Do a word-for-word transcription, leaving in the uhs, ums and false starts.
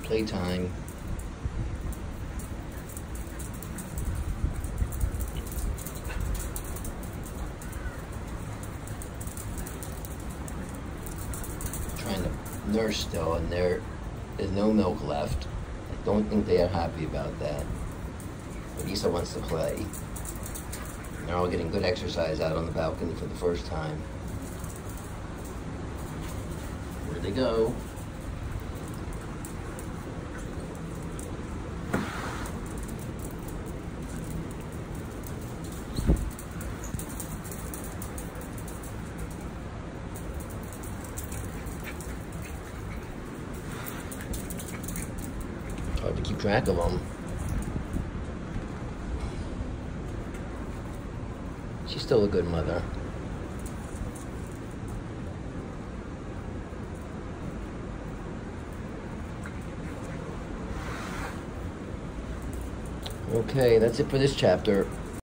playtime. Trying to nurse still, and there is no milk left. I don't think they are happy about that. But Lisa wants to play. And they're all getting good exercise out on the balcony for the first time. Where'd they go? Hard to keep track of them. She's still a good mother. Okay, that's it for this chapter.